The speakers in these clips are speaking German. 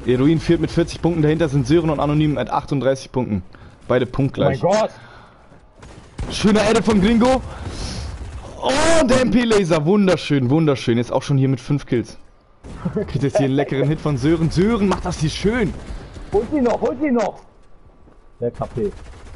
Eruin führt mit 40 Punkten, dahinter sind Sören und Anonym mit 38 Punkten. Beide punktgleich. Oh mein Gott! Schöner Edit von Gringo. Oh, der MP-Laser, wunderschön, wunderschön. Jetzt auch schon hier mit 5 Kills. Kriegt jetzt hier einen leckeren Hit von Sören. Sören macht das hier schön. Holt sie noch, holt sie noch! Der KP.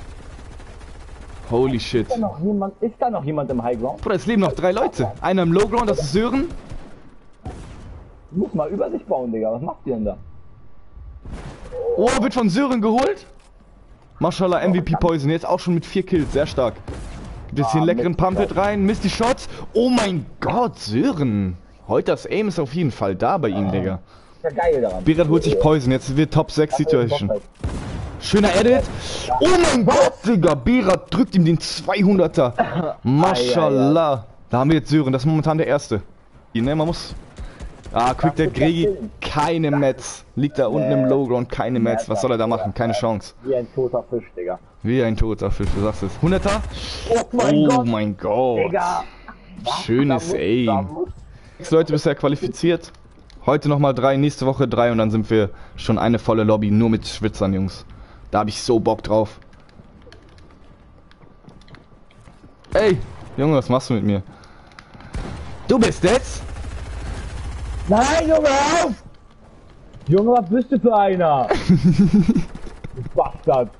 Holy shit. Ist da noch jemand im Highground? Bruder, es leben noch 3 Leute. Einer im Lowground, das ist Sören. Du musst mal über sich bauen, Digga. Was macht ihr denn da? Oh, wird von Sören geholt. Mashallah, MVP Poison. Jetzt auch schon mit 4 Kills. Sehr stark. Gibt jetzt hier einen leckeren Pump-Hit rein. Misst die Shots. Oh mein Gott, Sören. Heute das Aim ist auf jeden Fall da bei ihm, Digga. Ist ja geil daran. Berat holt sich Poison. Jetzt wird Top 6 Situation. Schöner Edit. Oh mein Gott, Digga. Berat drückt ihm den 200er. Mashallah. Da haben wir jetzt Sören. Das ist momentan der erste. Ne, man muss... Ah, Quick der Gregi, keine Metz. Liegt da unten im Lowground, keine Metz. Was soll er da machen? Keine Chance. Wie ein toter Fisch, Digga. Wie ein toter Fisch, du sagst es. 100er? Oh mein Gott. Digga. Schönes Aim. 6 Leute bisher qualifiziert. Heute nochmal 3, nächste Woche 3 und dann sind wir schon eine volle Lobby, nur mit Schwitzern, Jungs. Da hab ich so Bock drauf. Ey, Junge, was machst du mit mir? Du bist jetzt? Nein, Junge, hör auf! Junge, was bist du für einer? Du Bastard.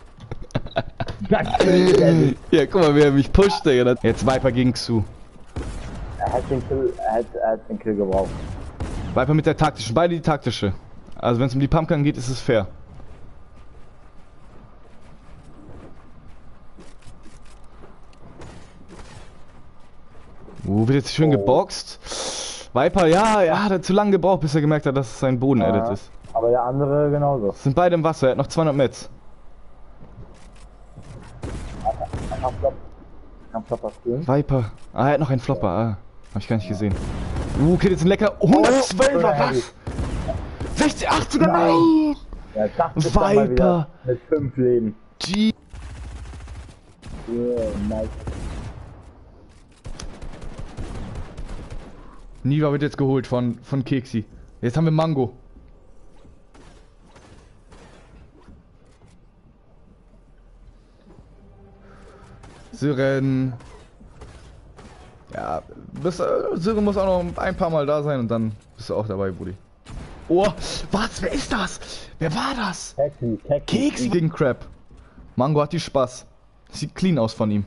Ja, guck mal, wie er mich pusht, Digga. Jetzt Viper gegen Xu. Er hat den Kill gebraucht. Viper mit der taktischen, beide die taktische. Also wenn es um die Pumpgun geht, ist es fair. Wird jetzt schön geboxt. Viper, ja, hat er zu lange gebraucht, bis er gemerkt hat, dass es sein Boden-Edit ist. Aber der andere genauso. Sind beide im Wasser, er hat noch 200 Metz. Viper. Ah, er hat noch einen Flopper. Ah, hab ich gar nicht gesehen. Okay, jetzt ein lecker 112er, was? 60, 8 sogar, nein! Ja, Viper! Mit 5 Leben. G. Yeah, nice. Niva wird jetzt geholt von Keksi. Jetzt haben wir Mango. Sören. Ja, Sören muss auch noch ein paar Mal da sein und dann bist du auch dabei, Brudi. Oh, was? Wer ist das? Wer war das? Keksi gegen Crab. Mango hat die Spaß. Sieht clean aus von ihm.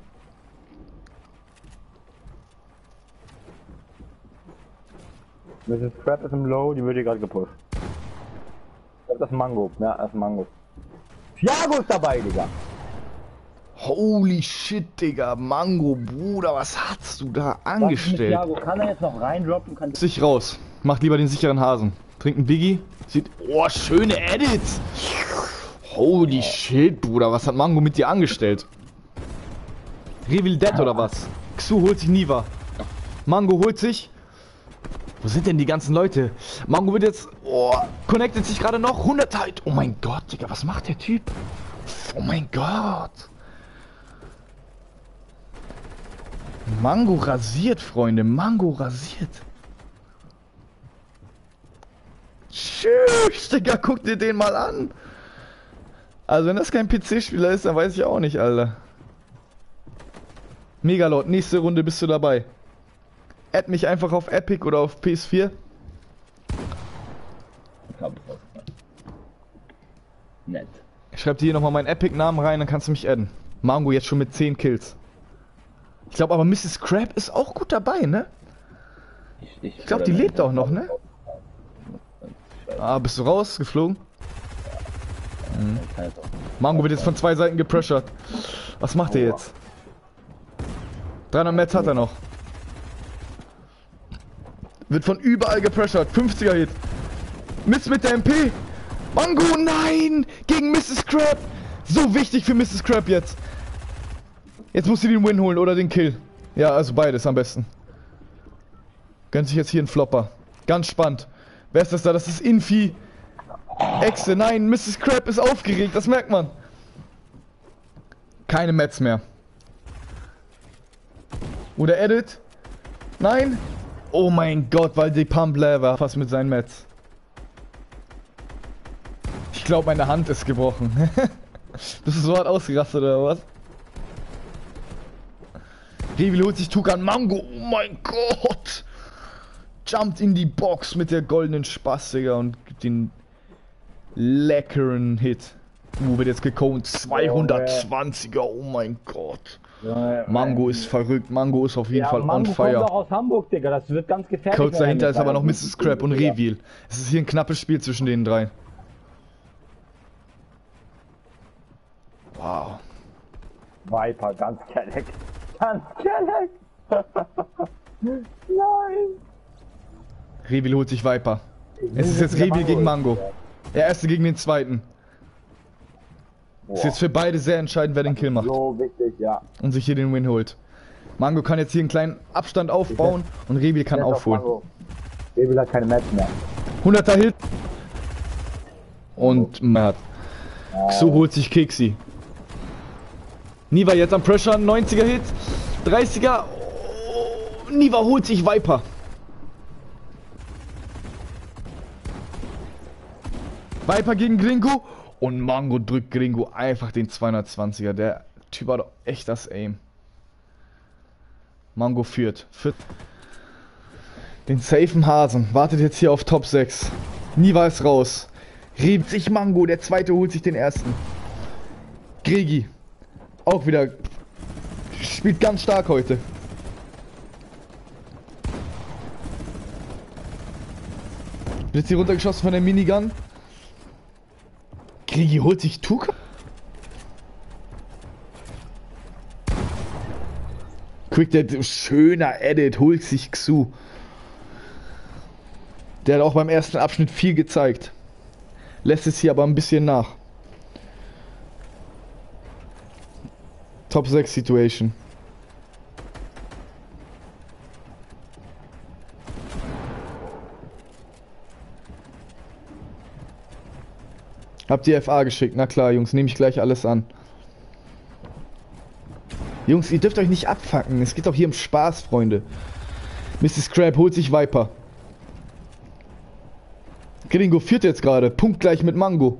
Mrs. Crab ist im Low, die wird hier gerade gepusht. Ich glaube, das ist Mango. Ja, das ist Mango. Thiago ist dabei, Digga. Holy shit, Digga. Mango, Bruder, was hast du da angestellt? Thiago, kann er jetzt noch reindroppen? Kann sich raus. Macht lieber den sicheren Hasen. Trinkt einen Biggie. Sieht... Oh, schöne Edits. Holy shit, Bruder. Was hat Mango mit dir angestellt? Reveal Dead oder was? Xu holt sich Niva. Mango holt sich... Wo sind denn die ganzen Leute? Mango wird jetzt... Oh, connectet sich gerade noch. 100 halt. Oh mein Gott, Digga. Was macht der Typ? Oh mein Gott. Mango rasiert, Freunde. Mango rasiert. Tschüss, Digga. Guck dir den mal an. Also wenn das kein PC-Spieler ist, dann weiß ich auch nicht, Alter. Megalord, nächste Runde bist du dabei. Add mich einfach auf Epic oder auf PS4. Nett. Ich schreib dir hier nochmal meinen Epic-Namen rein, dann kannst du mich adden. Mango jetzt schon mit 10 Kills. Ich glaube aber Mrs. Crab ist auch gut dabei, ne? Ich glaube, die lebt auch noch, ne? Ah, bist du rausgeflogen? Mhm. Mango wird jetzt von 2 Seiten gepressured. Was macht er jetzt? 300 Metz hat er noch. Wird von überall gepressured. 50er Hit. Mist mit der MP. Mango, nein! Gegen Mrs. Crab. So wichtig für Mrs. Crab jetzt. Jetzt muss sie den Win holen oder den Kill. Ja, also beides am besten. Gönnt sich jetzt hier einen Flopper. Ganz spannend. Wer ist das da? Das ist Infi. Exe, nein, Mrs. Crab ist aufgeregt, das merkt man. Keine Metz mehr. Oder Edit. Nein. Oh mein Gott, weil die Pump war fast mit seinen Metz. Ich glaube, meine Hand ist gebrochen. Bist du so hart ausgerastet oder was? Reveal holt sich Tukan Mango. Oh mein Gott. Jumpt in die Box mit der goldenen Spaß, Digga, und gibt den leckeren Hit. Wird jetzt gekonnt. 220er. Oh mein Gott. Mango ist verrückt. Mango ist auf jeden Fall Mango on fire. kommt doch aus Hamburg, Digga. Das wird ganz gefährlich. Kurz dahinter ist aber noch Mrs. Crab und Reveal. Es ist hier ein knappes Spiel zwischen den drei. Wow. Viper, ganz kelleck. Ganz kelleck. Nein. Reveal holt sich Viper. Es ist jetzt Reveal gegen Mango. Der erste gegen den zweiten. Boah. Ist jetzt für beide sehr entscheidend, wer den Kill macht. So wichtig, ja. Und sich hier den Win holt. Mango kann jetzt hier einen kleinen Abstand aufbauen und Reveal kann aufholen. Reveal hat keine Match mehr. 100er Hit. Und Matt. So holt sich Keksi. Niva jetzt am Pressure, 90er Hit. 30er. Oh, Niva holt sich Viper. Viper gegen Gringo. Und Mango drückt Gringo einfach den 220er. Der Typ hat doch echt das Aim. Mango führt. Den safen Hasen. Wartet jetzt hier auf Top 6. Niva ist raus. Riebt sich Mango. Der zweite holt sich den ersten. Gregi. Auch wieder. Spielt ganz stark heute. Wird jetzt hier runtergeschossen von der Minigun. Gregi holt sich Tuka. Quick, der schöner Edit, holt sich Xu. Der hat auch beim ersten Abschnitt viel gezeigt. Lässt es hier aber ein bisschen nach. Top 6 Situation. Habt ihr FA geschickt? Na klar, Jungs, nehme ich gleich alles an. Jungs, ihr dürft euch nicht abfacken. Es geht doch hier um Spaß, Freunde. Mrs. Crab holt sich Viper. Gringo führt jetzt gerade. Punktgleich mit Mango.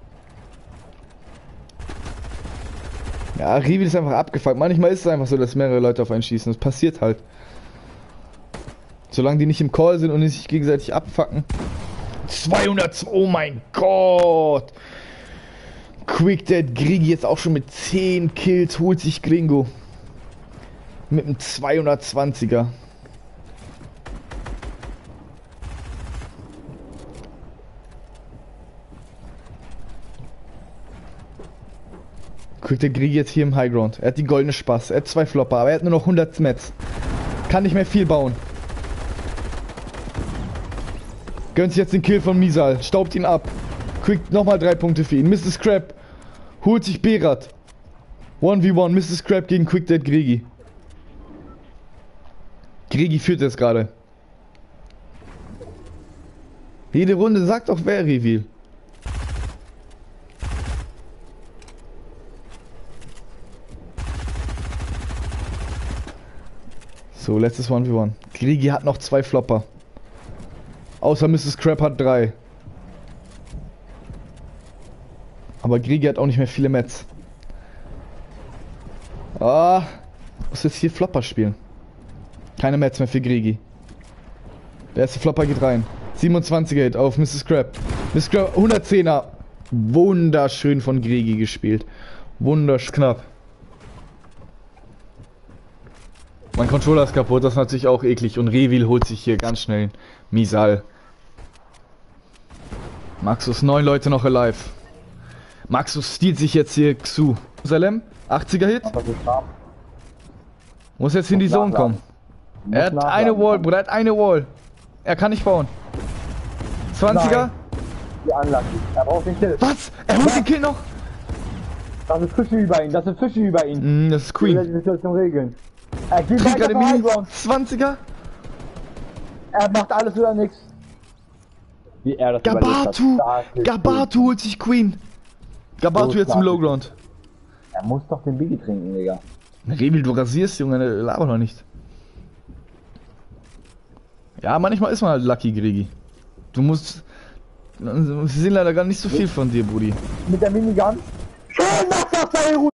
Ja, Reveal ist einfach abgefuckt. Manchmal ist es einfach so, dass mehrere Leute auf einen schießen. Das passiert halt. Solange die nicht im Call sind und sich gegenseitig abfacken. 200, oh mein Gott! Quick Dead Gregi jetzt auch schon mit 10 Kills, holt sich Gringo. Mit einem 220er. Quick Dead Gregi jetzt hier im Highground. Er hat die goldene Spaß, er hat 2 Flopper, aber er hat nur noch 100 Smets. Kann nicht mehr viel bauen. Gönnt sich jetzt den Kill von Misal. Staubt ihn ab. Quick nochmal 3 Punkte für ihn. Mrs. Crab holt sich Berat. 1v1. Mrs. Crab gegen Quick Dead Gregi. Gregi führt jetzt gerade. Jede Runde sagt doch wer Reveal. So, letztes 1v1. Gregi hat noch 2 Flopper. Außer Mrs. Crab hat 3. Aber Gregi hat auch nicht mehr viele Mets. Ah, muss jetzt hier Flopper spielen. Keine Mets mehr für Gregi. Der erste Flopper geht rein. 27er Hit auf Mrs. Crab. Mrs. Crab 110er. Wunderschön von Gregi gespielt. Wunderschön knapp. Mein Controller ist kaputt, das ist natürlich auch eklig. Und Reveal holt sich hier ganz schnell Misal. Maxus, 9 Leute noch alive. Maxus stiehlt sich jetzt hier Xu. Salem, 80er Hit. Muss jetzt in die Zone kommen. Er hat eine Wall, Bruder, er hat eine Wall. Er kann nicht bauen. 20er. Die Anlage. Er braucht den Kill. Was? Er holt den Kill noch? Das sind Fische über ihn, das sind Fische über ihn. Das ist Queen. Die Situation regeln. Er geht Kriegt gerade weiter Mini. vom 20er. Er macht alles oder nichts. Wie er das Gabatu! Gabatu holt sich Queen. Gabatu jetzt im Lowground. Er muss doch den Biggie trinken, Digga. Reveal, du rasierst, Junge, laber noch nicht. Ja, manchmal ist man halt Lucky, Gregi. Du musst Wir sehen leider gar nicht so viel von dir, Brudi. Mit der Minigun. Schön, dass das da